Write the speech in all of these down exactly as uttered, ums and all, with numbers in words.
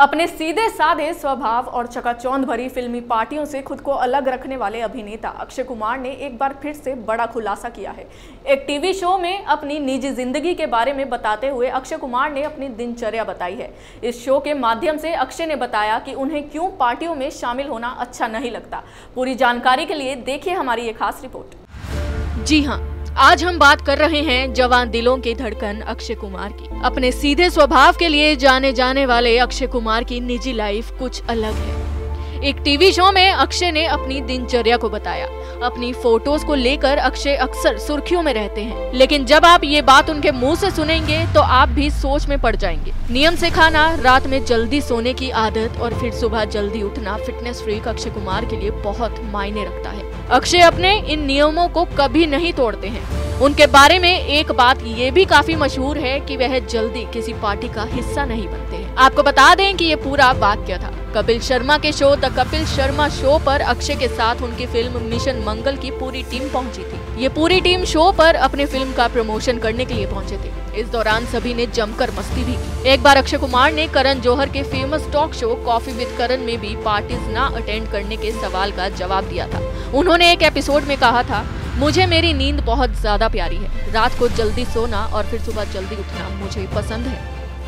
अपने सीधे साधे स्वभाव और चकाचौंध भरी फिल्मी पार्टियों से खुद को अलग रखने वाले अभिनेता अक्षय कुमार ने एक बार फिर से बड़ा खुलासा किया है। एक टीवी शो में अपनी निजी जिंदगी के बारे में बताते हुए अक्षय कुमार ने अपनी दिनचर्या बताई है। इस शो के माध्यम से अक्षय ने बताया कि उन्हें क्यों पार्टियों में शामिल होना अच्छा नहीं लगता। पूरी जानकारी के लिए देखिए हमारी ये खास रिपोर्ट। जी हाँ, आज हम बात कर रहे हैं जवान दिलों की धड़कन अक्षय कुमार की। अपने सीधे स्वभाव के लिए जाने जाने वाले अक्षय कुमार की निजी लाइफ कुछ अलग है। एक टीवी शो में अक्षय ने अपनी दिनचर्या को बताया। अपनी फोटोज को लेकर अक्षय अक्सर सुर्खियों में रहते हैं, लेकिन जब आप ये बात उनके मुंह से सुनेंगे तो आप भी सोच में पड़ जाएंगे। नियम से खाना, रात में जल्दी सोने की आदत और फिर सुबह जल्दी उठना फिटनेस फ्रीक अक्षय कुमार के लिए बहुत मायने रखता है। अक्षय अपने इन नियमों को कभी नहीं तोड़ते हैं। उनके बारे में एक बात ये भी काफी मशहूर है कि वह जल्दी किसी पार्टी का हिस्सा नहीं बनते हैं। आपको बता दें कि ये पूरा बात क्या था। कपिल शर्मा के show the Kapil Sharma show पर अक्षय के साथ उनकी फिल्म मिशन मंगल की पूरी टीम पहुंची थी। ये पूरी टीम शो पर अपने फिल्म का प्रमोशन करने के लिए पहुंचे थे। इस दौरान सभी ने जमकर मस्ती भी की। एक बार अक्षय कुमार ने करण जौहर के famous talk show Coffee with Karan में भी पार्टीज ना अटेंड करने के सवाल का जवाब दिया था। उन्होंने एक एपिसोड में कहा था, मुझे मेरी नींद बहुत ज्यादा प्यारी है। रात को जल्दी सोना और फिर सुबह जल्दी उठना मुझे पसंद है।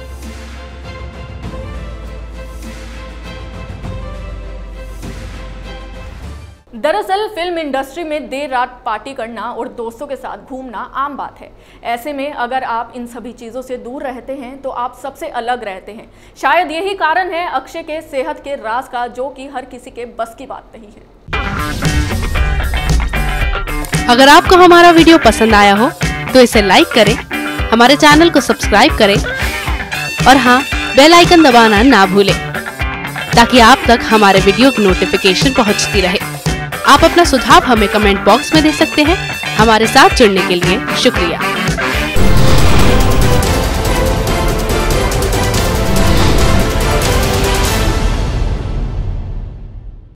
दरअसल फिल्म इंडस्ट्री में देर रात पार्टी करना और दोस्तों के साथ घूमना आम बात है। ऐसे में अगर आप इन सभी चीजों से दूर रहते हैं तो आप सबसे अलग रहते हैं। शायद यही कारण है अक्षय के सेहत के राज का, जो कि हर किसी के बस की बात नहीं है। अगर आपको हमारा वीडियो पसंद आया हो तो इसे लाइक करें, हमारे चैनल को सब्सक्राइब करें और हाँ, बेल आइकन दबाना ना भूलें ताकि आप तक हमारे वीडियो की नोटिफिकेशन पहुंचती रहे। आप अपना सुझाव हमें कमेंट बॉक्स में दे सकते हैं। हमारे साथ जुड़ने के लिए शुक्रिया।